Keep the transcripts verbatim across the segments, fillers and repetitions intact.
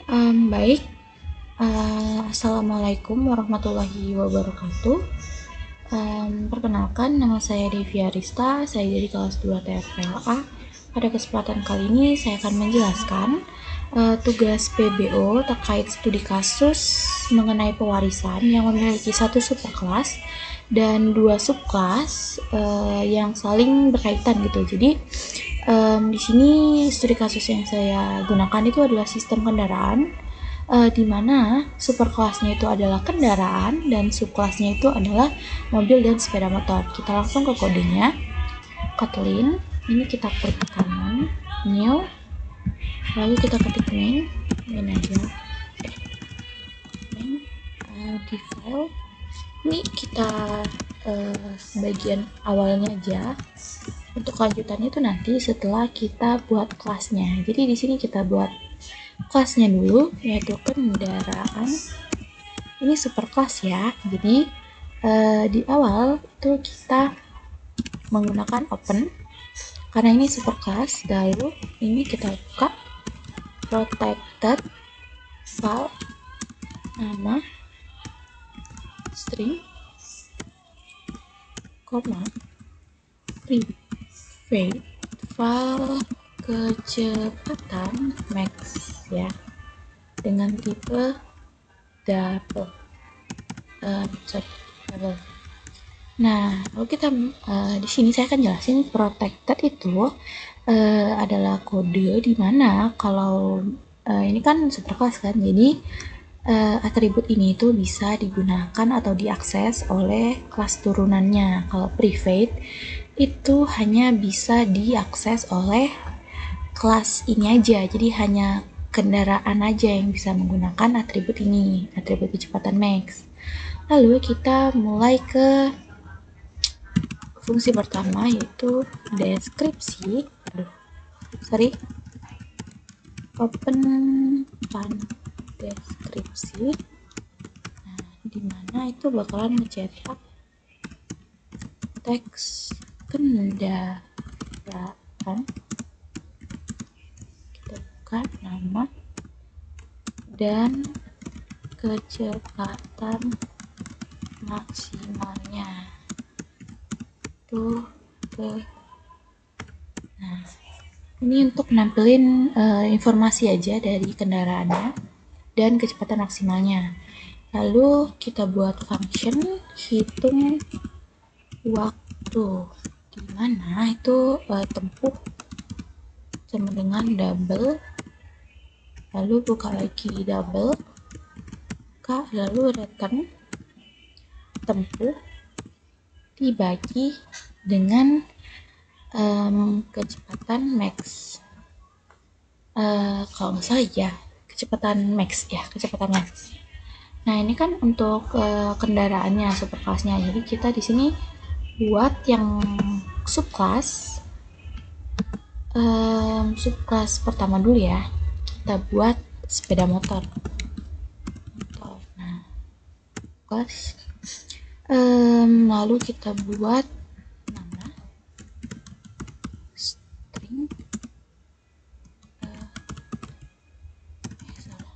Um, baik, uh, Assalamualaikum warahmatullahi wabarakatuh. Um, perkenalkan, nama saya Devi Arista, saya dari kelas dua T F P L A. Pada kesempatan kali ini saya akan menjelaskan uh, tugas P B O terkait studi kasus mengenai pewarisan yang memiliki satu subkelas dan dua subkelas uh, yang saling berkaitan gitu. Jadi um, di sini studi kasus yang saya gunakan itu adalah sistem kendaraan, uh, di mana superkelasnya itu adalah kendaraan dan subkelasnya itu adalah mobil dan sepeda motor. Kita langsung ke kodenya. Kotlin, ini kita klik kanan, new, lalu kita ketik main, main aja, main, uh, di file. Ini kita uh, bagian awalnya aja. Untuk lanjutannya itu nanti setelah kita buat kelasnya. Jadi di sini kita buat kelasnya dulu, yaitu kendaraan. Ini super kelas ya. Jadi uh, di awal itu kita menggunakan open karena ini super kelas. Lalu ini kita buka protected file, nama, string, koma, private file kecepatan max ya, dengan tipe double, uh, sorry, double. Nah, kalau kita uh, di sini saya akan jelasin protected itu uh, adalah kode di mana kalau uh, ini kan superclass kan, jadi uh, atribut ini itu bisa digunakan atau diakses oleh kelas turunannya. Kalau private itu hanya bisa diakses oleh kelas ini aja, jadi hanya kendaraan aja yang bisa menggunakan atribut ini, atribut kecepatan max. Lalu kita mulai ke fungsi pertama, yaitu deskripsi. Aduh, sorry, open pan deskripsi. Nah, dimana itu bakalan mencetak teks kendaraan. Kita buka nama dan kecepatan maksimalnya tuh ke. Nah, ini untuk nampilin uh, informasi aja dari kendaraannya dan kecepatan maksimalnya. Lalu kita buat function hitung waktu, dimana itu uh, tempuh sama dengan double, lalu buka lagi double, buka, lalu return tempuh dibagi dengan um, kecepatan max. Uh, kalau nggak salah ya, kecepatan max ya, kecepatan max. Nah, ini kan untuk uh, kendaraannya, superclassnya. Jadi kita di sini buat yang subclass, um, subclass pertama dulu ya. Kita buat sepeda motor. Nah, kelas. Um, lalu kita buat nama string uh, eh, salah.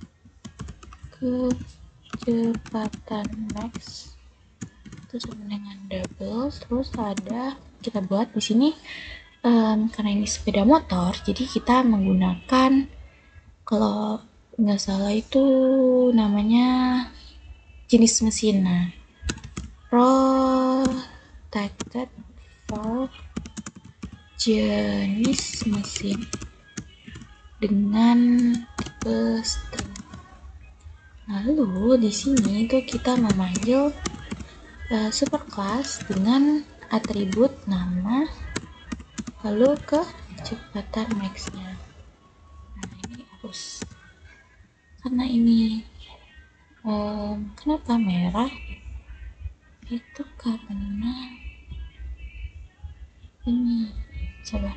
Kecepatan max itu sama dengan double, terus ada kita buat di sini um, karena ini sepeda motor, jadi kita menggunakan, kalau nggak salah itu namanya jenis mesin. Nah, protected for jenis mesin dengan tipe string. Lalu di sini tuh kita memanggil uh, superclass dengan atribut nama, lalu ke kecepatan max-nya. Nah, ini harus, karena ini um, kenapa merah, itu karena ini, coba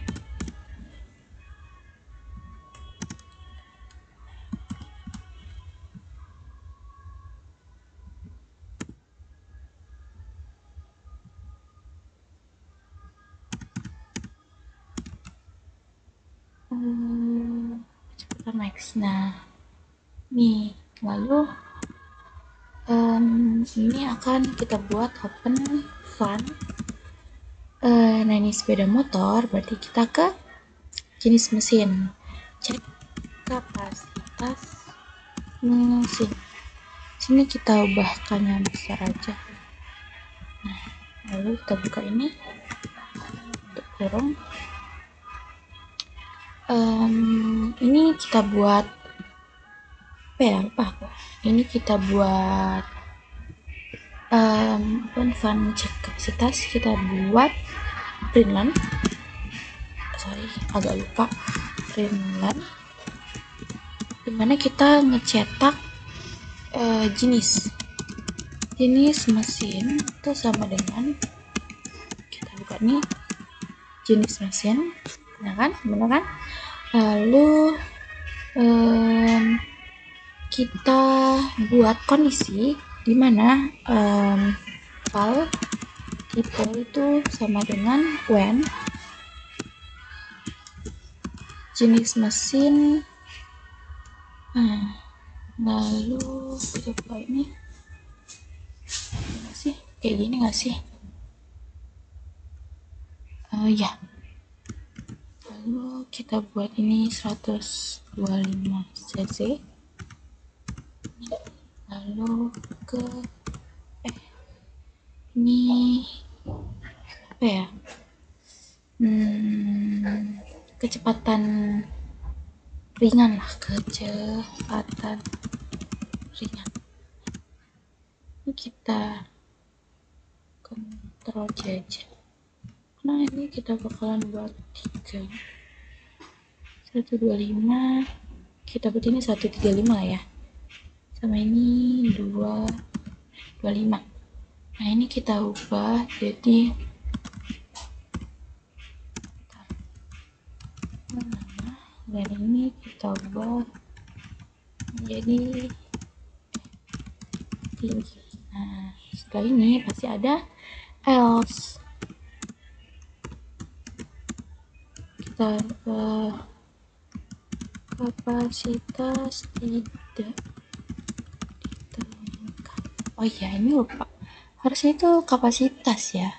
um, kecepatan max. Nah, nih. Lalu um, ini akan kita buat open fun. Uh, nah ini sepeda motor, berarti kita ke jenis mesin, cek kapasitas mesin. Sini kita ubahkan yang besar aja. Nah, lalu kita buka ini untuk kurung. Um, ini kita buat apa ya? Lupa aku. Ini kita buat um, open fun cek kapasitas. Kita buat printland. Sorry, agak lupa. Printland. Dimana kita ngecetak uh, jenis jenis mesin itu sama dengan, kita buka nih jenis mesin, benar kan? Benar kan? Lalu um, kita buat kondisi di mana um, file tipe itu sama dengan when jenis mesin. Nah, lalu kita buka ini nggak sih kayak gini nggak sih? Uh, ya. Lalu kita buat ini seratus dua puluh lima cc. Lalu ke eh ini apa ya? Hmm, kecepatan ringan lah, kecepatan ringan. Ini kita kontrol J aja. Nah ini kita bakalan buat tiga seratus dua puluh lima, kita buat ini seratus tiga puluh lima lah ya, sama ini dua puluh lima. Nah ini kita ubah jadi nah, dan ini kita ubah menjadi tinggi. Nah setelah ini pasti ada else. Kita uh, kapasitas tidak ditemukan. Oh iya, ini lupa, harusnya itu kapasitas ya.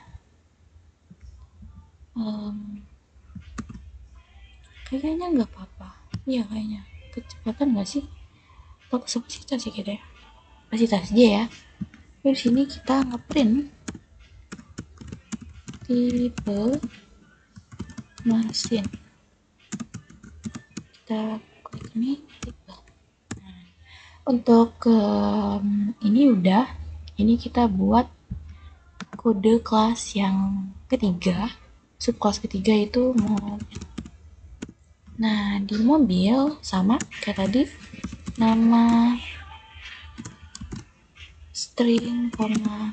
Um, kayaknya nggak apa-apa. Iya kayaknya kecepatan nggak sih? Atau kapasitas sih kira ya. Kapasitas aja ya. Di sini kita ngeprint tipe mesin. Kita klik ini tipe. Nah, untuk um, ini udah. Ini kita buat kode kelas yang ketiga, subkelas ketiga itu mobil. Nah di mobil sama kayak tadi, nama string, koma,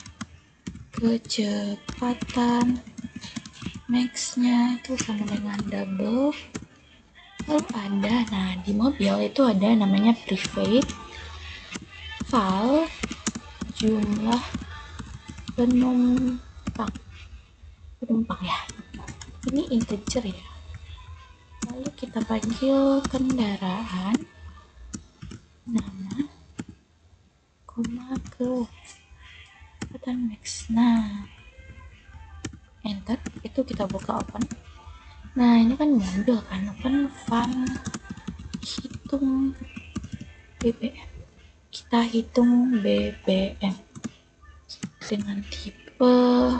kecepatan max-nya itu sama dengan double. Lalu ada, nah di mobil itu ada namanya private file jumlah penumpang penumpang ya, ini integer ya. Lalu kita panggil kendaraan, nama, koma, kecepatan max. Nah enter, itu kita buka open. Nah ini kan mobil kan, open fun hitung B B M. Kita hitung B B M dengan tipe uh,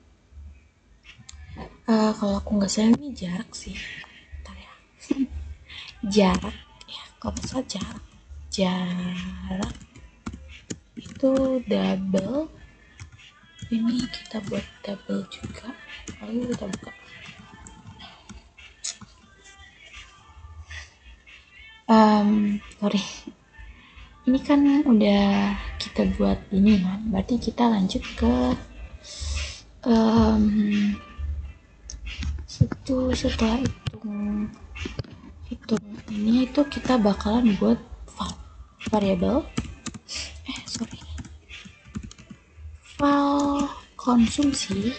kalau aku nggak salah ini jarak sih. Bentar ya. Jarak ya, kalau nggak salah jarak jarak itu double. Ini kita buat double juga. Lalu kita buka. Um, sorry. Ini kan udah kita buat ini kan, berarti kita lanjut ke um, situ. Setelah hitung hitung ini itu kita bakalan buat variabel eh sorry file konsumsi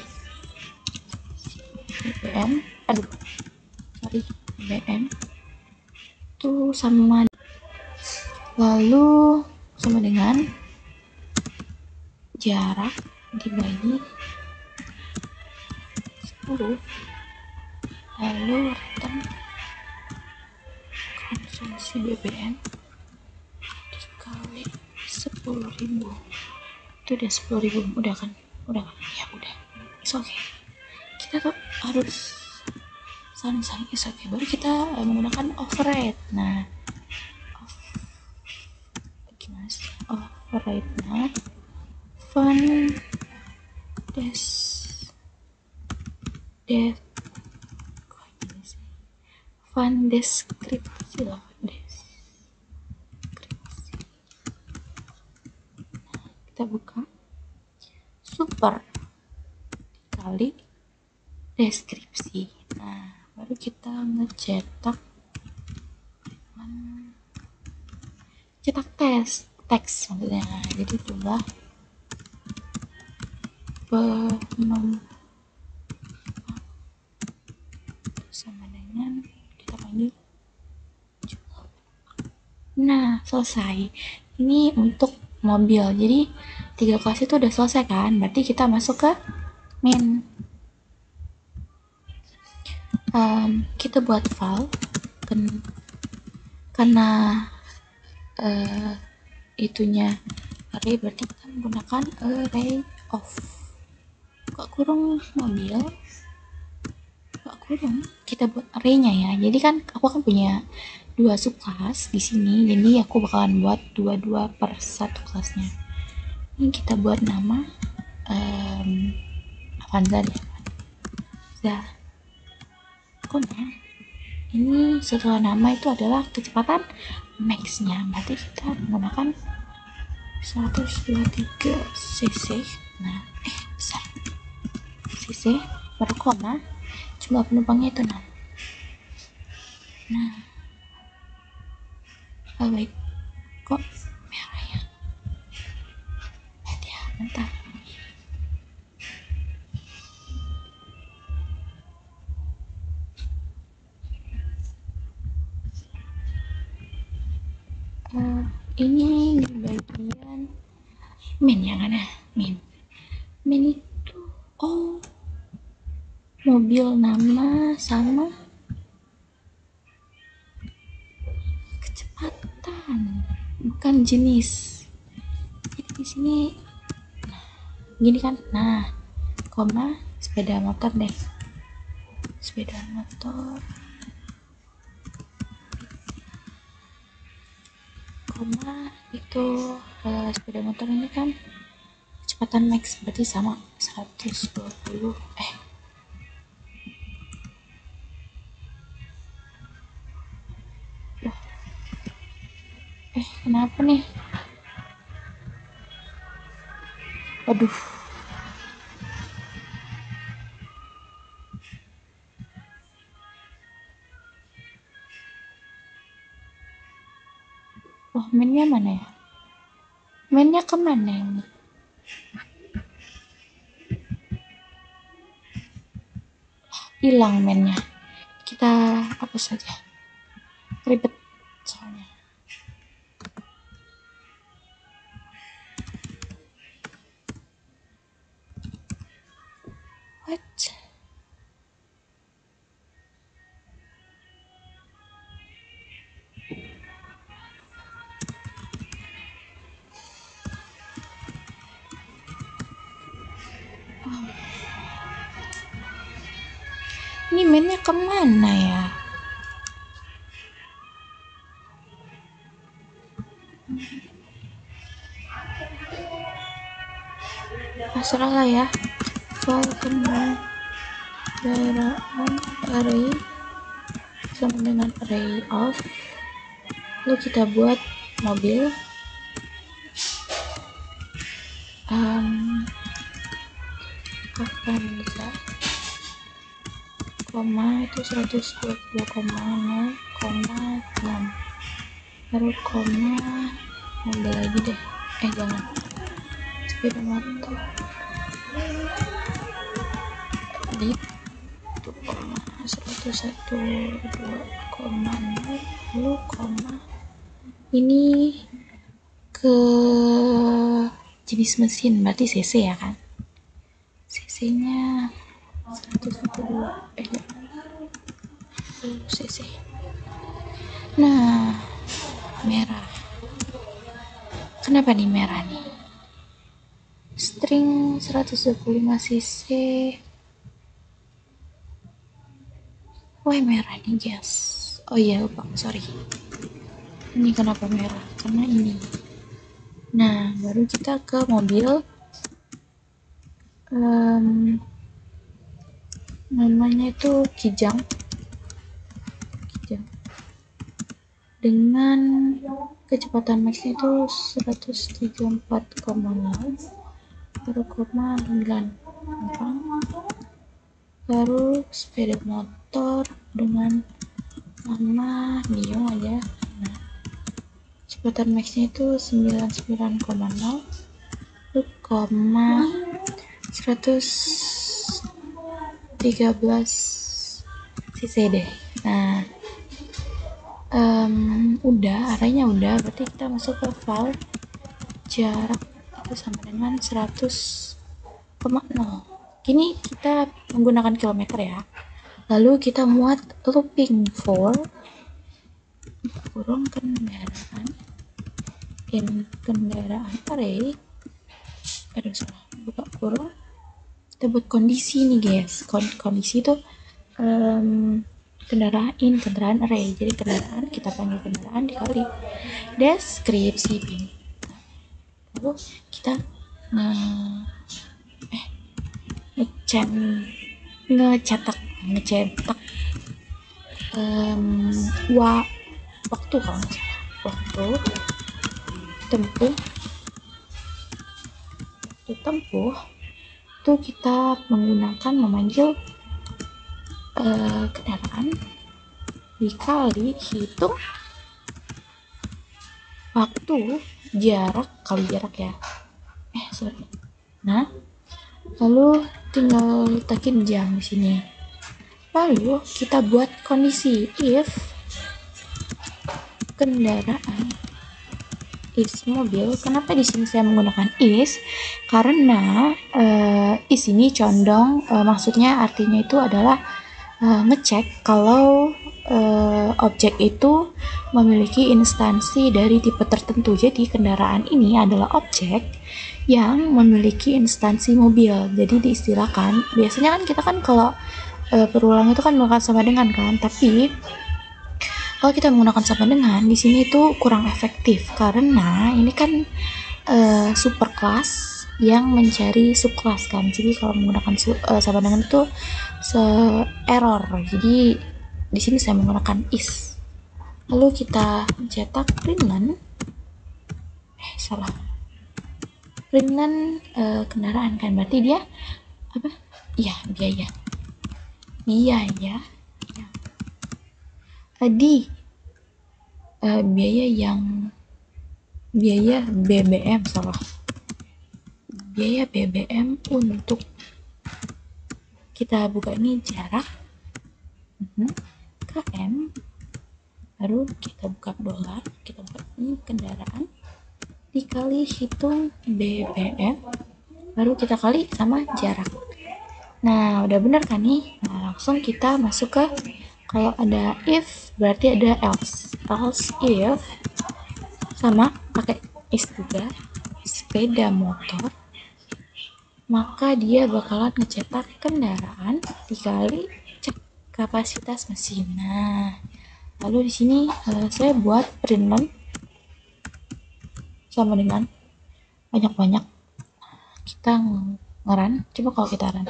B B M, aduh sorry B B M itu sama lalu sama dengan jarak dibagi sepuluh, lalu return konsumsi B B M dikali sepuluh ribu, itu udah sepuluh ribu, udah kan? Udah kan? Ya udah, it's okay. Kita tuh harus saling-saling, it's okay. Baru kita uh, menggunakan override. Nah, off, gimana sih? Override nah fun des des kok gini sih? Fun deskripsi loh, deskripsi. Kita buka super dikali deskripsi. Nah, baru kita ngecetak cetak tes teks maksudnya. Jadi jumlah penumpang sama dengan kita panggil jumlah. Nah, selesai. Ini untuk mobil. Jadi tiga kelas itu udah selesai kan? Berarti kita masuk ke main. Um, kita buat file kan, karena uh, itunya array, berarti kita menggunakan array of kok kurung mobil, kok kurung kita buat arraynya ya. Jadi kan aku kan punya dua subclass di sini, jadi aku bakalan buat dua-dua per satu kelasnya. Ini kita buat nama um, Avanza deh, Avanza. Koma. Ini setelah nama itu adalah kecepatan max-nya, berarti kita menggunakan seratus dua puluh tiga cc. Nah, eh besar cc baru koma, jumlah penumpangnya itu enam. Nah, oh baik, kok merah ya? Lihat ya, bentar. Uh, ini di bagian main yang ada main main itu oh mobil nama sama kecepatan, bukan jenis. Jadi di sini nah, gini kan, nah koma sepeda motor deh, sepeda motor koma itu uh, sepeda motor ini kan kecepatan max, berarti sama seratus dua puluh. eh Loh. eh kenapa nih, aduh. Wah, mainnya mana ya? Mainnya kemana ini? Hilang mainnya. Kita hapus saja. Ribet soalnya. What? Oh. Ini mainnya kemana ya? Pasrah lah ya. File kendaraan array sama dengan array of, lalu kita buat mobil um, Avanza koma itu seratus dua puluh koma nol koma enam, baru koma mobil lagi deh, eh jangan sepeda motor di itu koma seratus satu dua koma nol, lalu koma ini ke jenis mesin, berarti cc ya kan, cc-nya seratus lima puluh dua eh cc. Nah, merah. Kenapa nih merah nih? String seratus dua puluh lima cc. Wah, merah nih guys. Oh iya, lupa, sorry. Ini kenapa merah? Karena ini. Nah, baru kita ke mobil. Um, namanya itu Kijang. Kijang. Dengan kecepatan max itu seratus tiga puluh empat koma nol, satu koma sembilan, baru sepeda motor dengan nama Mio aja. Nah, kecepatan maxnya itu sembilan puluh sembilan koma nol, seratus tiga belas cc deh. Nah, um, udah arahnya udah, berarti kita masuk ke file jarak itu sama dengan seratus koma nol. Kini kita menggunakan kilometer ya. Lalu kita muat looping for kurung kendaraan in kendaraan array. Aduh salah, buka kurung. Kita buat kondisi nih guys. Kondisi itu um, kendaraan in kendaraan array. Jadi kendaraan kita panggil kendaraan dikali deskripsi pin. Lalu kita uh, eh ngecen ngecetak ngecetak um, wa, waktu kalau nggak salah waktu tempuh waktu tempuh itu kita menggunakan memanggil uh, kendaraan dikali hitung waktu jarak kali jarak ya eh sorry nah lalu tinggal letakin jam di sini. Lalu kita buat kondisi if kendaraan is mobil. Kenapa di sini saya menggunakan is? Karena uh, is ini condong uh, maksudnya artinya itu adalah uh, ngecek kalau uh, objek itu memiliki instansi dari tipe tertentu. Jadi kendaraan ini adalah objek yang memiliki instansi mobil. Jadi diistilahkan, biasanya kan kita kan kalau uh, berulang itu kan menggunakan sama dengan kan, tapi kalau kita menggunakan sama dengan di sini itu kurang efektif karena ini kan uh, superclass yang mencari subclass kan. Jadi kalau menggunakan uh, sama dengan itu se-error. Jadi di sini saya menggunakan is. Lalu kita cetak println eh salah println uh, kendaraan kan, berarti dia apa? Iya, biaya. Biaya. Ya. Tadi uh, biaya yang biaya B B M salah. Biaya B B M untuk kita buka ini jarak uh-huh. km, baru kita buka dolar, kita buka ini kendaraan dikali hitung B B M, baru kita kali sama jarak. Nah udah bener kan nih. Nah langsung kita masuk ke, kalau ada if berarti ada else. Else if sama pakai is juga sepeda motor, maka dia bakalan ngecetak kendaraan dikali cek kapasitas mesin. Nah lalu di sini uh, saya buat println sama dengan banyak-banyak. Kita ngeran, coba kalau kita run.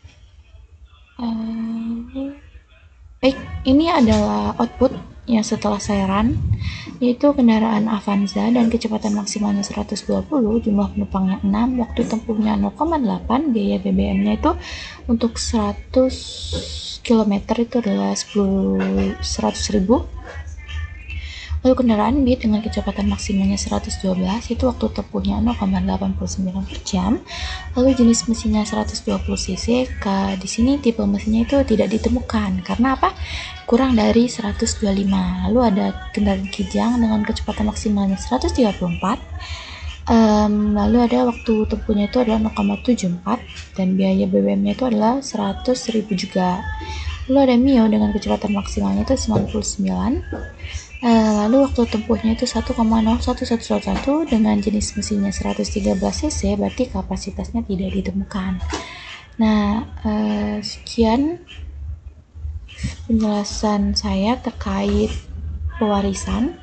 Uh, baik, ini adalah output yang setelah saya run, yaitu kendaraan Avanza dan kecepatan maksimalnya seratus dua puluh, jumlah penumpangnya enam, waktu tempuhnya nol koma delapan, biaya B B M-nya itu untuk seratus kilometer itu adalah sepuluh seratus ribu. Lalu kendaraan Beat dengan kecepatan maksimalnya seratus dua belas itu waktu tempuhnya nol koma delapan sembilan per jam. Lalu jenis mesinnya seratus dua puluh cc. Ke di sini tipe mesinnya itu tidak ditemukan karena apa? Kurang dari seratus dua puluh lima. Lalu ada kendaraan Kijang dengan kecepatan maksimalnya seratus tiga puluh empat. Um, lalu ada waktu tempuhnya itu adalah nol koma tujuh empat dan biaya B B M-nya itu adalah seratus ribu juga. Lalu ada Mio dengan kecepatan maksimalnya itu sembilan puluh sembilan. Uh, lalu waktu tempuhnya itu satu koma nol satu satu satu dengan jenis mesinnya seratus tiga belas cc, berarti kapasitasnya tidak ditemukan. Nah, uh, sekian penjelasan saya terkait pewarisan.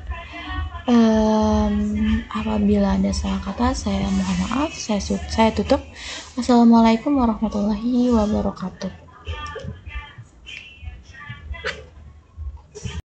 Um, apabila ada salah kata, saya mohon maaf. Saya, saya tutup. Wassalamualaikum warahmatullahi wabarakatuh.